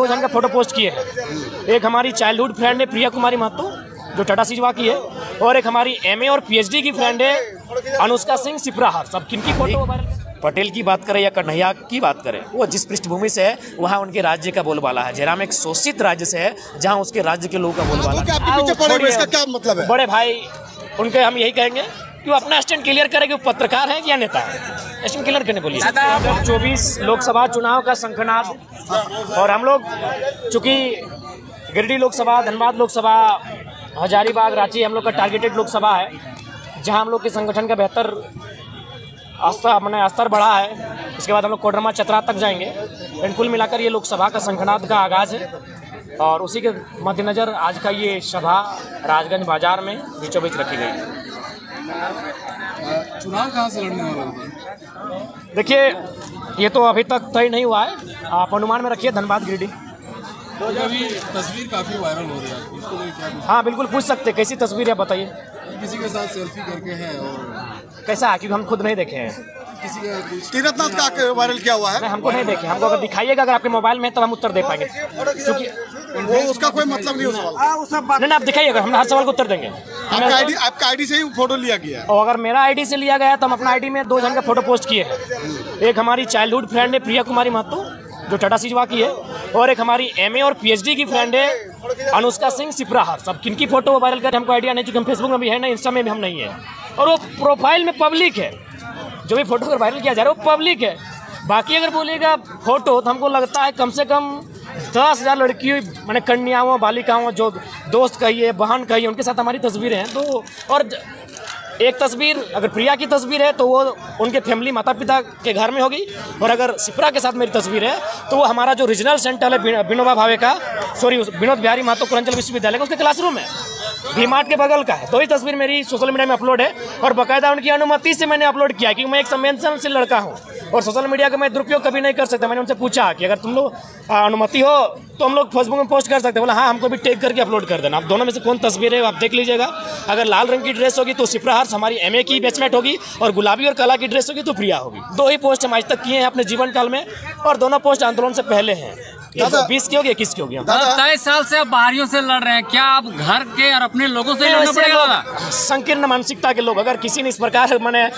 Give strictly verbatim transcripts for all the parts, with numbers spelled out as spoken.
जन का photo post किए हैं। एक हमारी चाइल्डहुड फ्रेंड है प्रिया कुमारी महतो जो टाटा सिजवा की है, और एक हमारी एमए और पीएचडी की फ्रेंड है अनुष्का सिंह सिपराहर। सब किनकी फोटो वायरल? पटेल की बात करें या कन्हैया की बात करें, वो जिस पृष्ठभूमि से है वहाँ उनके राज्य का बोलबाला है। जयराम एक शोषित राज्य से है जहाँ उसके राज्य के लोगों का बोलबाला है। इसका क्या मतलब है? बड़े भाई उनके हम यही कहेंगे कि वो अपना स्टैंड क्लियर करे कि वो पत्रकार है या नेता है। स्टैंड क्लियर करने बोलिए। चौबीस लोकसभा चुनाव का शंखनाद, और हम लोग चूँकि गिरिडीह लोकसभा, धनबाद लोकसभा, हजारीबाग, रांची हम लोग का टारगेटेड लोकसभा है जहां हम लोग के संगठन का बेहतर स्तर मैंने स्तर बढ़ा है। इसके बाद हम लोग कोडरमा चतरा तक जाएंगे। इन कुल मिलाकर ये लोकसभा का शंखनाद का आगाज़ है, और उसी के मद्देनज़र आज का ये सभा राजगंज बाजार में बीचों बीच रखी गई है। चुनाव कहाँ से लड़ने वाला है? देखिए, ये तो अभी तक तय नहीं हुआ है, आप अनुमान में रखिए धनबाद गिरिडीह। तो अभी तस्वीर काफी वायरल हो रही है, इसको लेकर क्या कुछ? हाँ बिल्कुल पूछ सकते, कैसी तस्वीर है बताइए। किसी के साथ सेल्फी करके है, और कैसा है? क्योंकि हम खुद नहीं देखे हैं। किसी का तीर्थनाथ का वायरल किया हुआ है? नहीं, हमको नहीं देखे। हमको अगर दिखाइएगा अगर आपके मोबाइल में, तब हम उत्तर दे पाएंगे, क्योंकि वो उसका कोई मतलब नहीं है। नहीं, आप दिखाइएगा, हम हर सवाल को उत्तर देंगे। आपका आईडी आपका आईडी से ही फोटो लिया गया है, और अगर मेरा आईडी से लिया गया है तो हम अपना आईडी में दो जन का फोटो पोस्ट किए हैं। एक हमारी चाइल्डहुड फ्रेंड है प्रिया कुमारी महतो जो टाटा सिजवा की है, और एक हमारी एमए और पीएचडी की फ्रेंड है अनुष्का सिंह सिपराहर। सब किनकी फोटो वायरल कर हमको आइडिया नहीं, क्योंकि हम फेसबुक में भी है ना, इंस्टा में भी हम नहीं है, और वो प्रोफाइल में पब्लिक है। जो भी फोटो अगर वायरल किया जा रहा है वो पब्लिक है। बाकी अगर बोलिएगा फोटो, तो हमको लगता है कम से कम दस हज़ार लड़की मैंने कन्याओं, बालिकाओं, जो दोस्त कहिए, बहन कहिए, उनके साथ हमारी तस्वीरें हैं। तो और एक तस्वीर अगर प्रिया की तस्वीर है तो वो उनके फैमिली माता पिता के घर में होगी, और अगर सिपरा के साथ मेरी तस्वीर है तो वो हमारा जो रीजनल सेंटर है विनोबा भावे का, सॉरी विनोद बिहारी महतो पूर्वांचल विश्वविद्यालय का, उसके क्लासरूम है, वी मार्ट के बगल का है। तो ही तस्वीर मेरी सोशल मीडिया में अपलोड है, और बाकायदा उनकी अनुमति से मैंने अपलोड किया, क्योंकि मैं एक संवेदनशील लड़का हूँ और सोशल मीडिया का मैं दुरुपयोग कभी नहीं कर सकता। मैंने उनसे पूछा कि अगर तुम लोग अनुमति हो तो हम लोग फेसबुक में पोस्ट कर सकते हैं। बोला हाँ, हमको भी टैग करके अपलोड कर देना। आप दोनों में से कौन तस्वीर है आप देख लीजिएगा। अगर लाल रंग की ड्रेस होगी तो सिपराहर हमारी एमए की बैचमेट होगी, और गुलाबी और काला की ड्रेस होगी तो प्रिया होगी। दो ही पोस्ट हम आज तक किए हैं अपने जीवन काल में, और दोनों पोस्ट आंदोलन से पहले हैं। बीस की होगी, इक्कीस की होगी। तेईस साल से आप बाहरियों से लड़ रहे हैं, क्या आप घर के और अपने लोगों से लड़ना पड़ेगा? संकीर्ण मानसिकता के लोग, अगर किसी ने इस प्रकार मैंने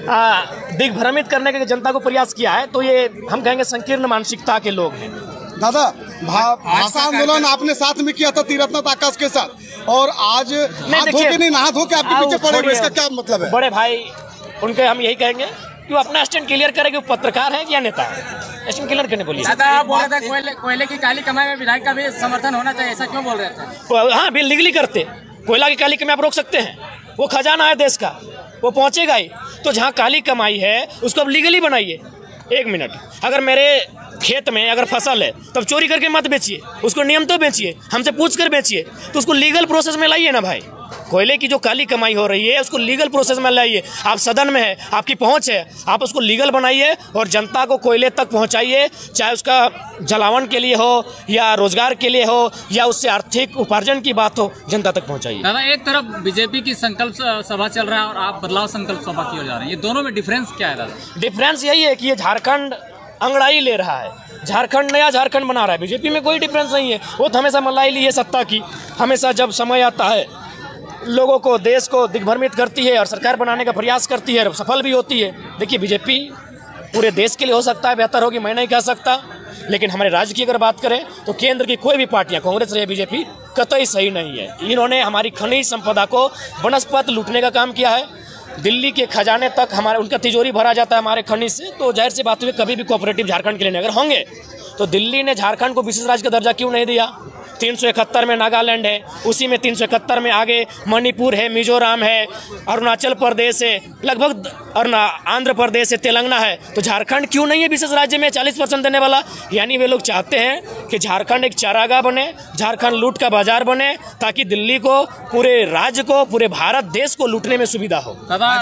दिग्भ्रमित करने के जनता को प्रयास किया है तो ये हम कहेंगे संकीर्ण मानसिकता के लोग हैं। दादा, भाषा आंदोलन आपने साथ में किया था तीर्थनाथ आकाश के साथ, और आज हाथ धो के नहीं नहा धो के आपके पीछे पड़े हुए, इसका क्या मतलब है? बड़े भाई उनके हम यही कहेंगे कि वो अपना स्टैंड क्लियर करे कि वो पत्रकार है या नेता है। स्टैंड क्लियर करने बोलिए। दादा, आप बोल रहे थे कोयले, कोयले की काली कमाई में विधायक का भी समर्थन होना चाहिए, ऐसा क्यों बोल रहे थे? हाँ, बिल लीगली करते। कोयला की काली कमाई आप रोक सकते हैं, वो खजाना है देश का, वो पहुंचेगा ही। तो जहाँ काली कमाई है उसको अब लीगली बनाइए। एक मिनट, अगर मेरे खेत में अगर फसल है तब चोरी करके मत बेचिए, उसको नियम तो बेचिए, हमसे पूछ कर बेचिए, तो उसको लीगल प्रोसेस में लाइए ना भाई। कोयले की जो काली कमाई हो रही है उसको लीगल प्रोसेस में लाइए। आप सदन में है, आपकी पहुंच है, आप उसको लीगल बनाइए और जनता को कोयले तक पहुंचाइए, चाहे उसका जलावन के लिए हो या रोजगार के लिए हो या उससे आर्थिक उपार्जन की बात हो, जनता तक पहुंचाइए। दादा, एक तरफ बीजेपी की संकल्प सभा चल रहा है और आप बदलाव संकल्प सभा की ओर जा रहे हैं, ये दोनों में डिफरेंस क्या है दादा? डिफरेंस यही है कि ये झारखंड अंगड़ाई ले रहा है, झारखंड नया झारखंड बना रहा है। बीजेपी में कोई डिफरेंस नहीं है, वो तो हमेशा मलाई ली है सत्ता की। हमेशा जब समय आता है लोगों को, देश को दिग्भ्रमित करती है और सरकार बनाने का प्रयास करती है, सफल भी होती है। देखिए, बीजेपी पूरे देश के लिए हो सकता है बेहतर होगी, मैं नहीं कह सकता, लेकिन हमारे राज्य की अगर बात करें तो केंद्र की कोई भी पार्टियां, कांग्रेस रहे बीजेपी, कतई सही नहीं है। इन्होंने हमारी खनिज संपदा को वनस्पत लूटने का काम किया है। दिल्ली के खजाने तक हमारे उनका तिजोरी भरा जाता है हमारे खनिज से। तो जाहिर सी बात हुई, कभी भी कोऑपरेटिव झारखंड के लिए अगर होंगे तो दिल्ली ने झारखंड को विशेष राज्य का दर्जा क्यों नहीं दिया? तीन सौ इकहत्तर में नागालैंड है, उसी में तीन सौ इकहत्तर में आगे मणिपुर है, मिजोरम है, अरुणाचल प्रदेश है, लगभग और आंध्र प्रदेश है, तेलंगाना है। तो झारखंड क्यों नहीं है विशेष राज्य में चालीस परसेंट देने वाला? यानी वे लोग चाहते हैं कि झारखंड एक चारागाह बने, झारखंड लूट का बाजार बने, ताकि दिल्ली को, पूरे राज्य को, पूरे भारत देश को लूटने में सुविधा हो।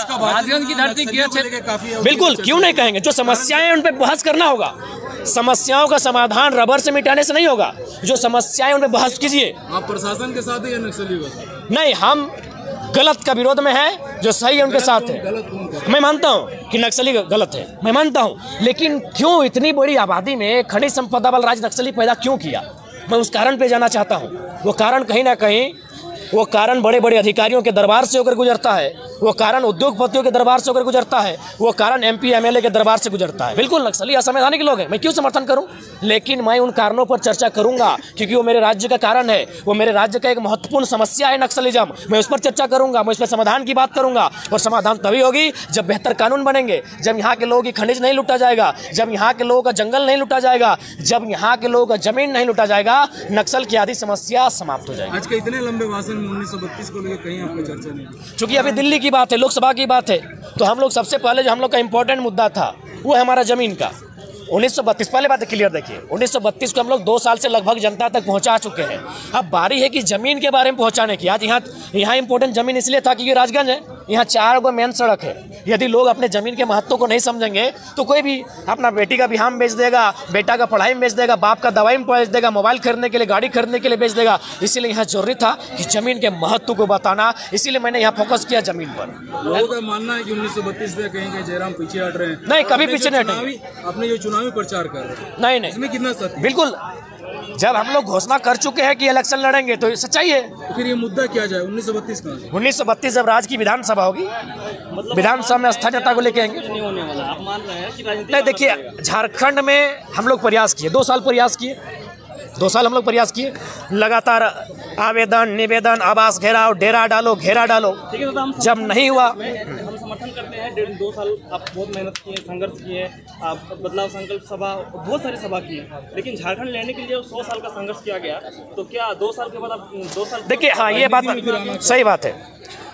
की धरती बिल्कुल, क्यों नहीं कहेंगे? जो समस्याएं उन पर बहस करना होगा। समस्याओं का समाधान रबर से मिटाने से नहीं होगा, जो समस्याएं उन पर बहस कीजिए। आप प्रशासन के साथ या नक्सली? नहीं, हम गलत का विरोध में है, जो सही है उनके साथ है। मैं मानता हूं कि नक्सली गलत है, मैं मानता हूं, लेकिन क्यों इतनी बड़ी आबादी में खनिज संपदा वाला राज्य नक्सली पैदा क्यों किया? मैं उस कारण पे जाना चाहता हूँ। वो कारण कहीं ना कहीं वो कारण बड़े बड़े अधिकारियों के दरबार से होकर गुजरता है, वो कारण उद्योगपतियों के दरबार से होकर गुजरता है, वो कारण एमपी एमएलए के दरबार से गुजरता है। बिल्कुल नक्सली असंवैधानिक लोग हैं, मैं क्यों समर्थन करूं? लेकिन मैं उन कारणों पर चर्चा करूंगा क्योंकि वो मेरे राज्य का कारण है, वो मेरे राज्य का एक महत्वपूर्ण समस्या है नक्सलिज्म। मैं उस पर चर्चा करूंगा, मैं उस पर समाधान की बात करूंगा और समाधान तभी होगी जब बेहतर कानून बनेंगे, जब यहाँ के लोगों की खनिज नहीं लूटा जाएगा, जब यहाँ के लोगों का जंगल नहीं लूटा जाएगा, जब यहाँ के लोगों का जमीन नहीं लूटा जाएगा, नक्सल की आदि समस्या समाप्त हो जाएगी। आज के इतने लंबे भाषण में उन्नीस सौ बत्तीस को लेकर कहीं आपको चर्चा नहीं, चूंकि अभी दिल्ली की बात है, लोकसभा की बात है, तो हम लोग सबसे पहले जो हम लोग का इंपॉर्टेंट मुद्दा था वो है हमारा जमीन का। उन्नीस सौ बत्तीस पहले बात क्लियर देखिए, उन्नीस सौ बत्तीस को हम लोग दो साल से लगभग जनता तक पहुंचा चुके हैं। अब बारी है कि जमीन के बारे में पहुंचाने की। आज यहाँ यहाँ इंपॉर्टेंट जमीन इसलिए था क्योंकि राजगंज है, यहाँ चार गो मेन सड़क है। यदि लोग अपने जमीन के महत्व को नहीं समझेंगे तो कोई भी अपना बेटी का बिहाम बेच देगा, बेटा का पढ़ाई में बेच देगा, बाप का दवाई में बेच देगा, मोबाइल खरीदने के लिए, गाड़ी खरीदने के लिए बेच देगा। इसीलिए यहाँ जरूरी था कि जमीन के महत्व को बताना, इसीलिए मैंने यहाँ फोकस किया जमीन पर। लोगों का मानना है कि उन्नीस सौ बत्तीस से कहीं कहीं जयराम पीछे हट रहे हैं। नहीं, कभी पीछे नहीं हटेंगे। अपने जो चुनावी प्रचार कर रहे हैं नहीं नहीं, इसमें कितना सत्य? बिल्कुल, जब हम लोग घोषणा कर चुके हैं कि इलेक्शन लड़ेंगे तो सच्चाई है। तो फिर ये मुद्दा क्या जाए उन्नीस सौ बत्तीस का? उन्नीस सौ बत्तीस जब राज्य की विधानसभा होगी, विधानसभा में स्थानीयता को लेके आएंगे। नहीं देखिए, झारखंड में हम लोग प्रयास किए, दो साल प्रयास किए, दो साल हम लोग प्रयास किए, लगातार आवेदन, निवेदन, आवास घेराव, डेरा डालो, घेरा डालो, जब नहीं हुआ। हम समर्थन करते हैं। डेढ़ दो साल आप बहुत मेहनत किए, संघर्ष किए, आप बदलाव संकल्प सभा बहुत सारी सभा किए, लेकिन झारखंड लेने के लिए सौ साल का संघर्ष किया गया, तो क्या दो साल के बाद आप दो साल? देखिए, हाँ ये बात सही बात है।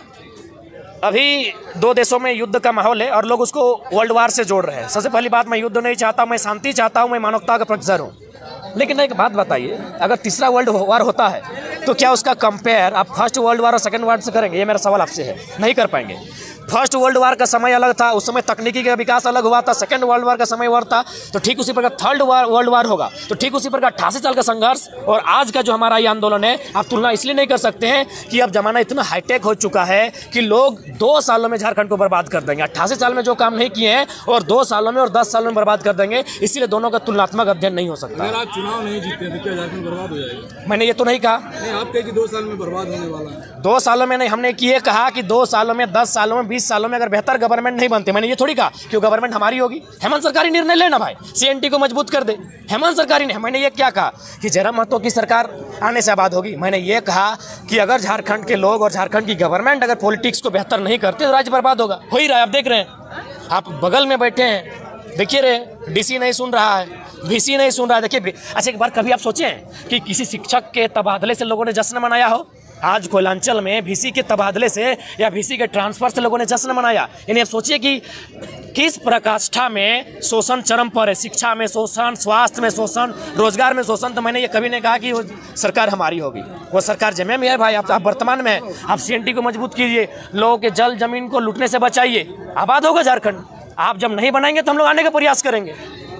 अभी दो देशों में युद्ध का माहौल है और लोग उसको वर्ल्ड वार से जोड़ रहे हैं। सबसे पहली बात, मैं युद्ध नहीं चाहता, मैं शांति चाहता हूँ, मैं मानवता का पक्षधर हूँ। लेकिन एक बात बताइए, अगर तीसरा वर्ल्ड वार होता है तो क्या उसका कंपेयर आप फर्स्ट वर्ल्ड वार और सेकंड वर्ल्ड से करेंगे? ये मेरा सवाल आपसे है, नहीं कर पाएंगे। फर्स्ट वर्ल्ड वार का समय अलग था, उस समय तकनीकी का विकास अलग हुआ था। सेकंड वर्ल्ड वार का समय और था, तो ठीक उसी प्रकार थर्ड वर्ल्ड वार होगा तो ठीक उसी प्रकार अट्ठासी साल का संघर्ष और आज का जो हमारा ये आंदोलन है, आप तुलना इसलिए नहीं कर सकते हैं कि अब जमाना इतना हाईटेक हो चुका है कि लोग दो सालों में झारखंड को बर्बाद कर देंगे। अट्ठासी साल में जो काम नहीं किए हैं और दो सालों में और दस सालों में बर्बाद कर देंगे, इसीलिए दोनों का तुलनात्मक अध्ययन नहीं हो सकता। अगर आप चुनाव नहीं जीतते तो क्या झारखंड बर्बाद हो जाएगा? मैंने ये तो नहीं कहा। नहीं, आप कहे कि दो साल में बर्बाद होने वाला है। दो सालों में नहीं, हमने ये कहा कि दो सालों में, दस सालों में, बीस सालों में अगर बेहतर गवर्नमेंट नहीं बनते। मैंने ये थोड़ी कहा कि वो गवर्नमेंट हमारी होगी। हेमंत सरकारी निर्णय लेना भाई, सीएनटी को मजबूत कर दे, हेमंत सरकारी ने। मैंने ये क्या कहा कि जयराम महतो की सरकार आने से आबाद होगी। मैंने ये कहा कि अगर झारखंड के लोग और झारखंड की गवर्नमेंट अगर पॉलिटिक्स को बेहतर नहीं करते तो राज्य बर्बाद होगा। हो ही रहा है, आप देख रहे हैं, आप बगल में बैठे हैं, देखिए रहे, डीसी नहीं सुन रहा है, वीसी नहीं सुन रहा है। देखिए, अच्छा एक बार कभी आप सोचें कि किसी शिक्षक के तबादले से लोगों ने जश्न मनाया हो? आज कोयलांचल में वीसी के तबादले से या वीसी के ट्रांसफर से लोगों ने जश्न मनाया। यानी आप सोचिए कि किस प्रकाष्ठा में शोषण चरम पर है, शिक्षा में शोषण, स्वास्थ्य में शोषण, रोजगार में शोषण। तो मैंने ये कभी नहीं कहा कि वो सरकार हमारी होगी, वो सरकार जमे में है भाई। आप, आप वर्तमान में है, आप सीएनटी को मजबूत कीजिए, लोगों के जल जमीन को लूटने से बचाइए, आबाद होगा झारखंड। आप जब नहीं बनाएंगे तो हम लोग आने का प्रयास करेंगे।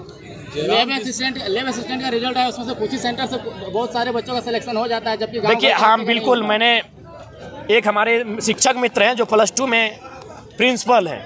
लैब असिस्टेंट लैब असिस्टेंट का रिजल्ट है, उसमें से कुछ ही सेंटर से बहुत सारे बच्चों का सिलेक्शन हो जाता है, जबकि देखिए हाँ बिल्कुल, मैंने एक हमारे शिक्षक मित्र हैं जो प्लस टू में प्रिंसिपल हैं,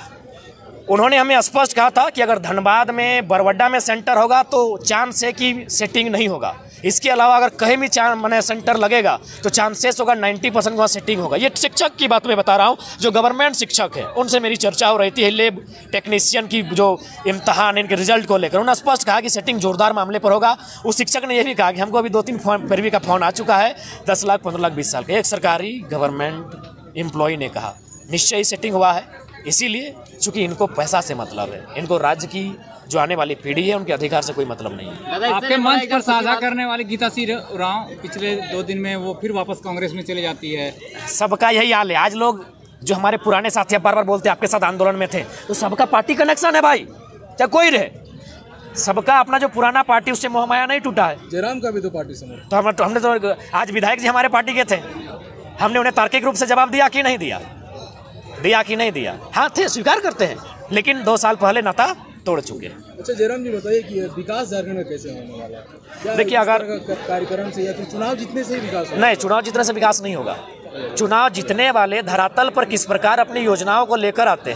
उन्होंने हमें स्पष्ट कहा था कि अगर धनबाद में, बरवड्डा में सेंटर होगा तो चांस है कि सेटिंग नहीं होगा। इसके अलावा अगर कहीं भी चांस मैंने सेंटर लगेगा तो चांसेस होगा नब्बे परसेंट वहाँ सेटिंग होगा। ये शिक्षक की बात मैं बता रहा हूँ, जो गवर्नमेंट शिक्षक है उनसे मेरी चर्चा हो रही थी लेब टेक्नीशियन की जो इम्तहान इनके रिजल्ट को लेकर। उन्होंने स्पष्ट कहा कि सेटिंग जोरदार मामले पर होगा। उस शिक्षक ने यह भी कहा कि हमको अभी दो तीन फोन पैरवी का फोन आ चुका है, दस लाख पंद्रह लाख बीस साल का। एक सरकारी गवर्नमेंट एम्प्लॉय ने कहा निश्चय ही सेटिंग हुआ है, इसीलिए चूंकि इनको पैसा से मतलब है, इनको राज्य की जो आने वाली पीढ़ी है उनके अधिकार से कोई मतलब नहीं है। आपके मंच पर साझा करने वाली गीता सिंह उरांव पिछले दो दिन में वो फिर वापस कांग्रेस में चले जाती है। सबका यही हाल है। आज लोग जो हमारे पुराने साथी बार बार बोलते हैं आपके साथ आंदोलन में थे, तो सबका पार्टी कनेक्शन है भाई, चाहे कोई रहे, सबका अपना जो पुराना पार्टी उससे मोह माया नहीं टूटा है। जयराम का भी तो पार्टी समझ, तो हम तो हमने तो आज विधायक जी हमारे पार्टी के थे, हमने उन्हें तार्किक रूप से जवाब दिया कि नहीं दिया, दिया कि नहीं दिया? हाँ थे, स्वीकार करते हैं, लेकिन दो साल पहले नाता तोड़ चुके हैं। अच्छा जयराम जी बताइए कि विकास झारखंड में कैसे होने वाला है? देखिए अगर कार्यक्रम से या फिर चुनाव जीतने से ही विकास होगा? नहीं, चुनाव जीतने से विकास नहीं होगा। चुनाव जीतने वाले धरातल पर किस प्रकार अपनी योजनाओं को लेकर आते हैं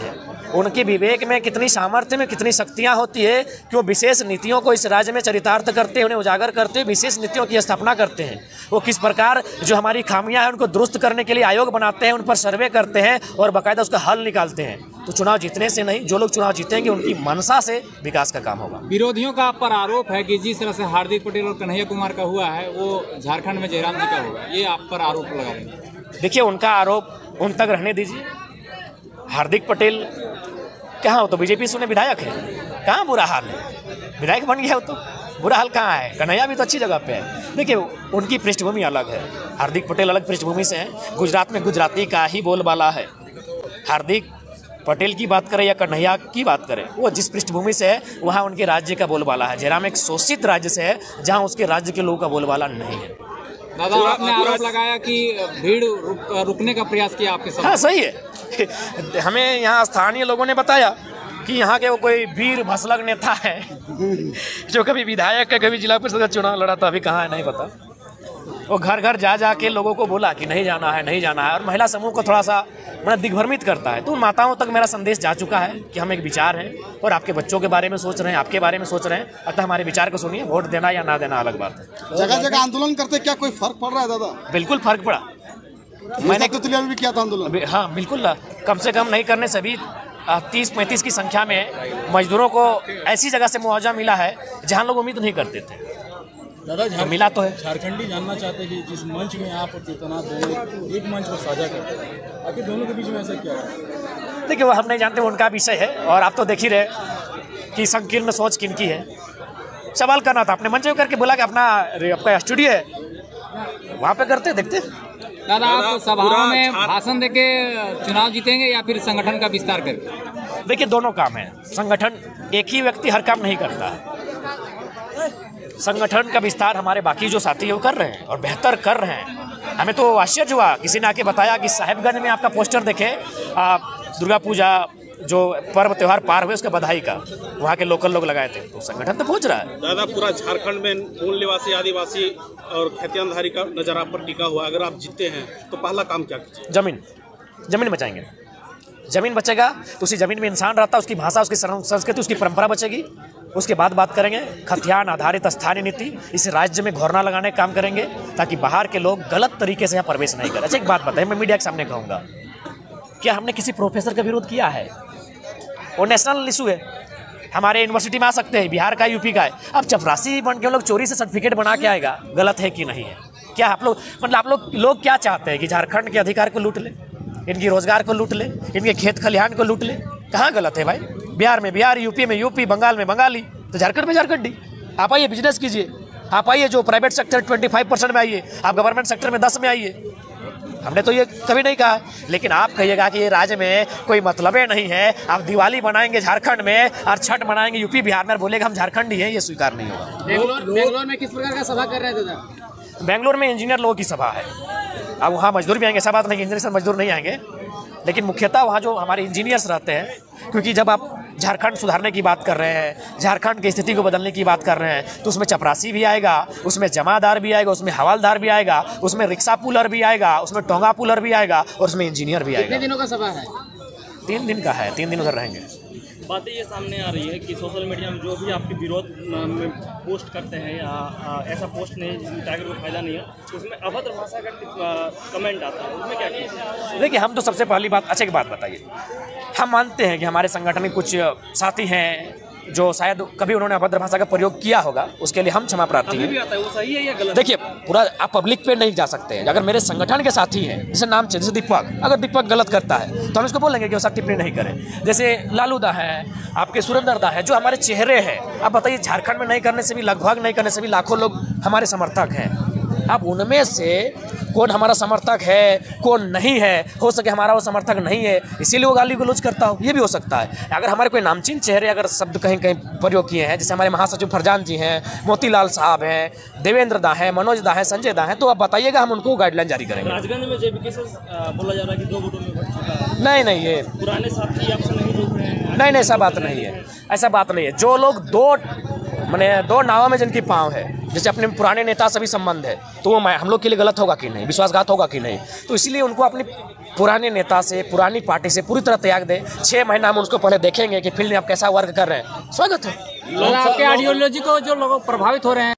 उनके विवेक में कितनी सामर्थ्य में कितनी शक्तियाँ होती है कि वो विशेष नीतियों को इस राज्य में चरितार्थ करते हैं, उन्हें उजागर करते हैं, विशेष नीतियों की स्थापना करते हैं। वो किस प्रकार जो हमारी खामियां हैं उनको दुरुस्त करने के लिए आयोग बनाते हैं, उन पर सर्वे करते हैं और बाकायदा उसका हल निकालते हैं। तो चुनाव जीतने से नहीं, जो लोग चुनाव जीतेंगे उनकी मनसा से विकास का काम होगा। विरोधियों का आप पर आरोप है कि जिस तरह से हार्दिक पटेल और कन्हैया कुमार का हुआ है वो झारखंड में जयराम जी का होगा, ये आप पर आरोप लगा रहे हैं। देखिए, उनका आरोप उन तक रहने दीजिए। हार्दिक पटेल कहाँ हो तो बीजेपी से विधायक है, कहाँ बुरा हाल है, विधायक बन गया हो तो बुरा हाल कहाँ है। कन्हैया भी तो अच्छी जगह पे है। देखिए, उनकी पृष्ठभूमि अलग है, हार्दिक पटेल अलग पृष्ठभूमि से हैं। गुजरात में गुजराती का ही बोलबाला है। हार्दिक पटेल की बात करें या कन्हैया की बात करें, वो जिस पृष्ठभूमि से है वहाँ उनके राज्य का बोलबाला है। जयराम एक शोषित राज्य से है जहाँ उसके राज्य के लोगों का बोलबाला नहीं है। दादा, आपने आरोप लगाया कि भीड़ रुक, रुकने का प्रयास किया आपके साथ। हाँ, सही है। हमें यहाँ स्थानीय लोगों ने बताया कि यहाँ के वो कोई वीर भसलग नेता है जो कभी विधायक का कभी जिला परिषद का चुनाव लड़ा था, अभी कहाँ है नहीं पता। वो घर घर जा जा के लोगों को बोला कि नहीं जाना है, नहीं जाना है, और महिला समूह को थोड़ा सा मतलब दिग्भ्रमित करता है। तो उन माताओं तक मेरा संदेश जा चुका है कि हम एक विचार हैं और आपके बच्चों के बारे में सोच रहे हैं, आपके बारे में सोच रहे हैं, अतः हमारे विचार को सुनिए। वोट देना या ना देना अलग बात है। जगह जगह आंदोलन करते क्या कोई फर्क पड़ रहा है दादा? बिल्कुल फर्क पड़ा। मैंने तुतलिया में भी किया था आंदोलन। हाँ बिल्कुल, कम से कम नहीं करने से भी तीस पैंतीस की संख्या में मजदूरों को ऐसी जगह से मुआवजा मिला है जहाँ लोग उम्मीद नहीं करते थे। दादा, तो मिला तो है। झारखंडी जानना चाहते हैं कि जिस मंच में आप और कीर्तनाथ दोनों एक मंच पर साझा करते हैं, आखिर दोनों के बीच में ऐसा क्या है? देखिए, वो हम नहीं जानते, वो उनका विषय है। और आप तो देख ही रहे कि संकीर्ण सोच किनकी है। सवाल करना था, अपने मंच में करके बोला कि अपना आपका स्टूडियो है वहाँ पे करते देखते। दादा, आप सभाओं में भाषण देके चुनाव जीतेंगे या फिर संगठन का विस्तार करके? देखिए, दोनों काम है। संगठन, एक ही व्यक्ति हर काम नहीं करता है। संगठन का विस्तार हमारे बाकी जो साथी है वो कर रहे हैं और बेहतर कर रहे हैं। हमें तो आश्चर्य हुआ, किसी ने आके बताया कि साहेबगंज में आपका पोस्टर देखे, दुर्गा पूजा जो पर्व त्यौहार पार हुए उसका बधाई का, वहाँ के लोकल लोग लगाए थे। तो संगठन तो पहुँच रहा है। दादा, पूरा झारखंड में मूल निवासी आदिवासी और खेतियानधारी का नजर आप पर टिका हुआ, अगर आप जीते हैं तो पहला काम क्या कीजिए? जमीन जमीन बचाएंगे। जमीन बचेगा तो उसी जमीन में इंसान रहता, उसकी भाषा, उसकी संस्कृति, उसकी परंपरा बचेगी। उसके बाद बात करेंगे खतियान आधारित स्थानीय नीति, इस राज्य में घोरना लगाने का काम करेंगे ताकि बाहर के लोग गलत तरीके से यहाँ प्रवेश नहीं करें। अच्छा, एक बात बताइए, मैं मीडिया के सामने कहूँगा, क्या हमने किसी प्रोफेसर का विरोध किया है? वो नेशनल इशू है, हमारे यूनिवर्सिटी में आ सकते हैं, बिहार का, यूपी का है। अब चपरासी बन के लोग चोरी से सर्टिफिकेट बना के आएगा, गलत है कि नहीं है? क्या आप लोग मतलब आप लोग लोग क्या चाहते हैं कि झारखंड के अधिकार को लूट ले, इनकी रोजगार को लूट ले, इनके खेत खलिहान को लूट ले? कहाँ गलत है भाई? बिहार में बिहार, यूपी में यूपी, बंगाल में बंगाली, तो झारखंड में झारखंडी। आप आइए, बिजनेस कीजिए, आप आइए, जो प्राइवेट सेक्टर पच्चीस परसेंट में आइए, आप गवर्नमेंट सेक्टर में दस में आइए। हमने तो ये कभी नहीं कहा, लेकिन आप कहिएगा कि ये राज्य में कोई मतलब नहीं है, आप दिवाली बनाएंगे झारखंड में और छठ मनाएंगे यूपी बिहार में, बोलेगा हम झारखंडी हैं, ये स्वीकार नहीं होगा। बेंगलोर में किस प्रकार का सभा कर रहे थे दादा? बेंगलोर में इंजीनियर लोगों की सभा है। अब वहाँ मजदूर भी आएंगे, ऐसा बात नहीं, इंजीनियर से मजदूर नहीं आएंगे, लेकिन मुख्यतः वहाँ जो हमारे इंजीनियर्स रहते हैं, क्योंकि जब आप झारखंड सुधारने की बात कर रहे हैं, झारखंड की स्थिति को बदलने की बात कर रहे हैं, तो उसमें चपरासी भी आएगा, उसमें जमादार भी आएगा, उसमें हवालदार भी आएगा, उसमें रिक्शा पुलर भी आएगा, उसमें टोंगा पुलर भी आएगा और उसमें इंजीनियर भी आएगा। कितने दिनों का सभा है? तीन दिन का है, तीन दिन उधर रहेंगे। बातें ये सामने आ रही है कि सोशल मीडिया में जो भी आपके विरोध में पोस्ट करते हैं या ऐसा पोस्ट नहीं टाइगर को फायदा नहीं है, उसमें अभद्र भाषा का कमेंट आता है, उसमें क्या कीजिए? देखिए, हम तो सबसे पहली बात, अच्छा एक बात बताइए, हम मानते हैं कि हमारे संगठन में कुछ साथी हैं जो शायद कभी उन्होंने अभद्र भाषा का प्रयोग किया होगा, उसके लिए हम क्षमा प्रार्थी हैं। भी आता है, वो सही है या गलत? देखिए, पूरा आप पब्लिक पे नहीं जा सकते हैं। अगर मेरे संगठन के साथी हैं, जैसे नाम से जैसे दीपक, अगर दीपक गलत करता है तो हम इसको बोलेंगे कि वो सब टिप्पणी नहीं करें। जैसे लालू दा है, आपके सुरेंद्र दा है, जो हमारे चेहरे हैं। आप बताइए, झारखंड में नहीं करने से भी, लगभग नहीं करने से भी लाखों लोग हमारे समर्थक हैं। अब उनमें से कौन हमारा समर्थक है, कौन नहीं है, हो सके हमारा वो समर्थक नहीं है, इसीलिए वो गाली गलौज करता हो, ये भी हो सकता है। अगर हमारे कोई नामचीन चेहरे अगर शब्द कहीं कहीं प्रयोग किए हैं, जैसे हमारे महासचिव फरजान जी हैं, मोतीलाल साहब हैं, देवेंद्र दा हैं, मनोज दा हैं, संजय दा हैं, तो आप बताइएगा, हम उनको गाइडलाइन जारी करेंगे। राजगंज में जेबीके से बोला जा रहा है कि दो वोटों में बढ़ चुका है। नहीं नहीं, ये पुराने साथी आपसे नहीं जुड़ रहे हैं? नहीं नहीं, ऐसा बात नहीं है, ऐसा बात नहीं है। जो लोग दो मैंने दो नावा में जिनकी पाँव है, जैसे अपने पुराने नेता सभी संबंध है, तो वो हम लोग के लिए गलत होगा कि नहीं, विश्वासघात होगा कि नहीं। तो इसीलिए उनको अपनी पुराने नेता से, पुरानी पार्टी से पूरी तरह त्याग दे। छः महीना हम उसको पहले देखेंगे कि फील्ड में आप कैसा वर्क कर रहे हैं। स्वागत है। आपके आइडियोलॉजी को जो लोग प्रभावित हो रहे हैं